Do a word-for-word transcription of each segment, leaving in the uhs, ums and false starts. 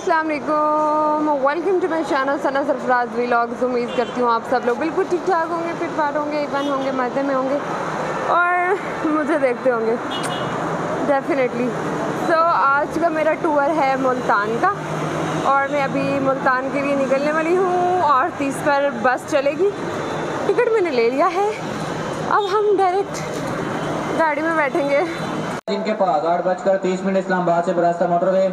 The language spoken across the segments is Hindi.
अस्सलाम वालेकुम, welcome to my channel Sana Sarfaraz vlogs. उम्मीद करती हूँ आप सब लोग बिल्कुल ठीक ठाक होंगे, फिट फाट होंगे, इवन होंगे, मज़े में होंगे और मुझे देखते होंगे डेफिनेटली। सो so, आज का मेरा टूर है मुल्तान का और मैं अभी मुल्तान के लिए निकलने वाली हूँ और तीस पर बस चलेगी। टिकट मैंने ले लिया है, अब हम डायरेक्ट गाड़ी में बैठेंगे। इनके पास आठ बजकर तीस मिनट इस्लामाबाद से बरास्ता मोटरवे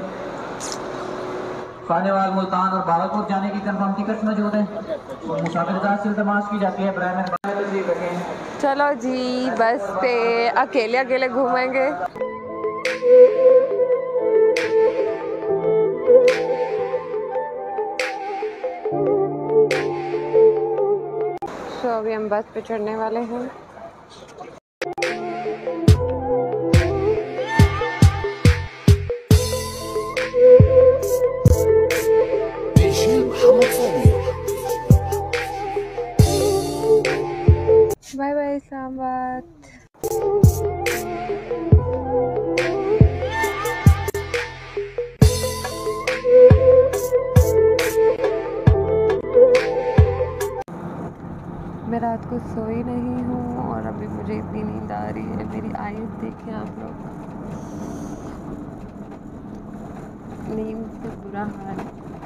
खानेवाल मुल्तान और भागलपुर जाने की कंफर्म टिकट मौजूद है और मुसाफिर से तमाश की जाती है। चलो जी, बस पे अकेले अकेले घूमेंगे। तो अभी हम बस पे चढ़ने वाले हैं। Bye bye Islamabad. मैं रात को सोई नहीं हूँ और अभी मुझे इतनी नींद आ रही है। मेरी आईज देखें आप लोग, नींद से बुरा हाल।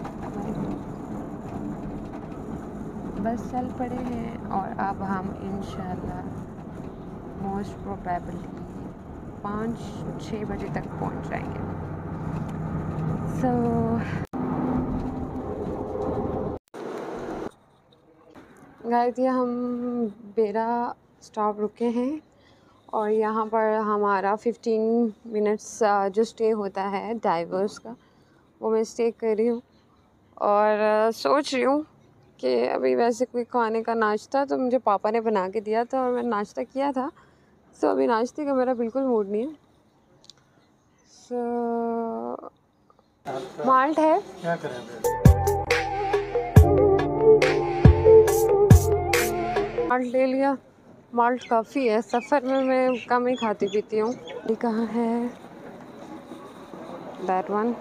बस चल पड़े हैं और अब हम इंशाल्लाह मोस्ट प्रोबेबली पाँच छः बजे तक पहुंच जाएंगे। सो गाइस, ये हम बेरा स्टॉप रुके हैं और यहाँ पर हमारा फिफ्टीन मिनट्स जो स्टे होता है डाइवर्स का, वो मैं स्टे कर रही हूँ और सोच रही हूँ कि अभी वैसे कोई खाने का नाश्ता तो मुझे पापा ने बना के दिया था और मैंने नाश्ता किया था। सो अभी नाश्ते का मेरा बिल्कुल मूड नहीं है। सो माल्ट है, क्या करें? माल्ट ले लिया। माल्ट काफ़ी है, सफ़र में मैं कम ही खाती पीती हूँ। ये कहाँ है? That one.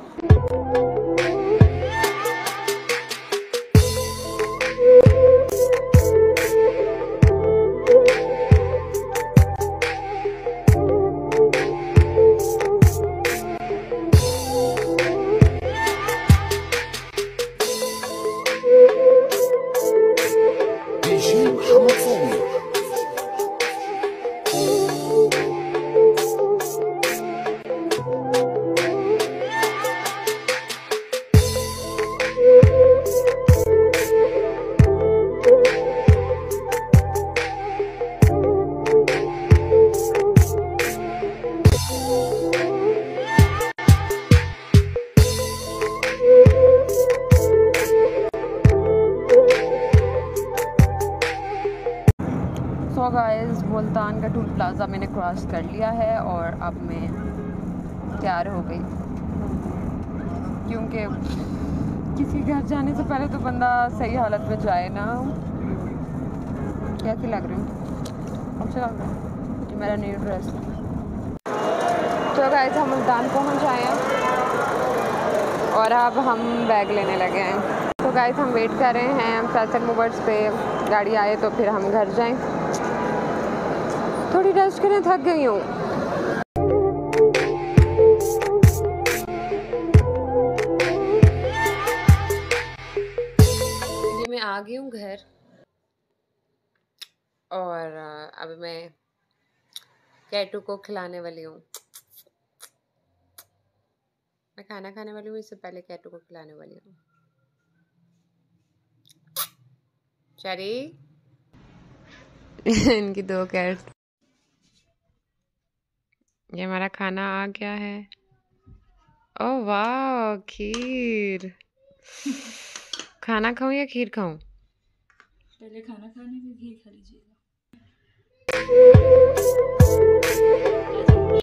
So guys, Multan का टूल प्लाज़ा मैंने क्रॉस कर लिया है और अब मैं तैयार हो गई, क्योंकि किसी घर जाने से पहले तो बंदा सही हालत में जाए ना। कैसी लग रही हूँ? अच्छा लग रहा है ये मेरा न्यू ड्रेस। तो गाइस, हम मुल्तान पहुँच आए हैं और अब हम बैग लेने लगे हैं। तो गाइस, हम वेट कर रहे हैं फैसल मूवर्स पे, गाड़ी आए तो फिर हम घर जाएं। थोड़ी रेस्ट करें, थक गई हूँ। ये मैं आ गई हूँ घर और अब मैं कैटू को खिलाने वाली हूँ। मैं खाना खाने वाली हूँ, इससे पहले कैटू को खिलाने वाली हूँ। चरी इनकी दो कैट। ये हमारा खाना आ गया है। ओह वाह, खीर। खाना खाऊं या खीर खाऊं? पहले खाना खाने में घी खा लीजिएगा।